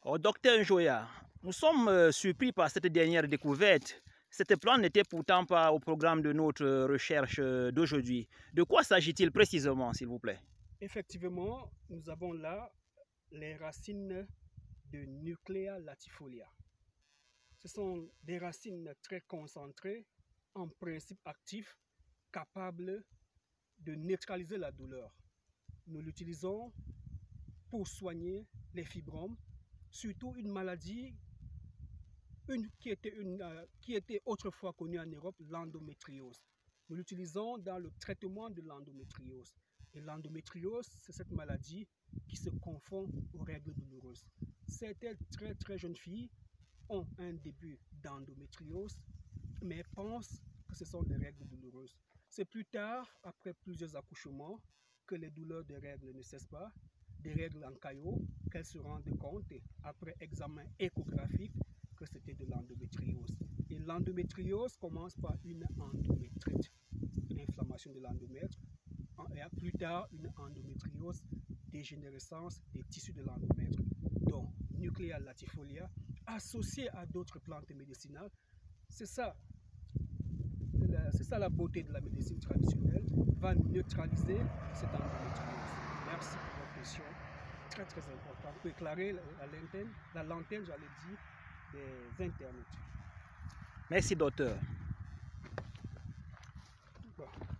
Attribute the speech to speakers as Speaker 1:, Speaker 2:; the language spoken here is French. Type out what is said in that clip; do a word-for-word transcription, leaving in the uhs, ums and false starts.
Speaker 1: Oh, docteur Njoya, nous sommes euh, surpris par cette dernière découverte. Cette plante n'était pourtant pas au programme de notre euh, recherche euh, d'aujourd'hui. De quoi s'agit-il précisément, s'il vous plaît?
Speaker 2: Effectivement, nous avons là les racines de Nuclea latifolia. Ce sont des racines très concentrées, en principe actifs, capables de neutraliser la douleur. Nous l'utilisons pour soigner les fibromes, surtout une maladie une, qui, était une, euh, qui était autrefois connue en Europe, l'endométriose. Nous l'utilisons dans le traitement de l'endométriose. Et l'endométriose, c'est cette maladie qui se confond aux règles douloureuses. Certaines très très jeunes filles ont un début d'endométriose, mais pensent que ce sont des règles douloureuses. C'est plus tard, après plusieurs accouchements, que les douleurs des règles ne cessent pas, des règles en caillot, qu'elles se rendent compte, après examen échographique, que c'était de l'endométriose. Et l'endométriose commence par une endométrite, une inflammation de l'endomètre, et plus tard une endométriose, dégénérescence des tissus de l'endomètre. Donc, Nuclea latifolia, associé à d'autres plantes médicinales, c'est ça, c'est ça la beauté de la médecine traditionnelle, va neutraliser cette endométriose. Merci pour votre question, très très important, pour éclairer la lanterne, la lanterne, j'allais dire, des internautes.
Speaker 1: Merci, docteur.
Speaker 2: Bon.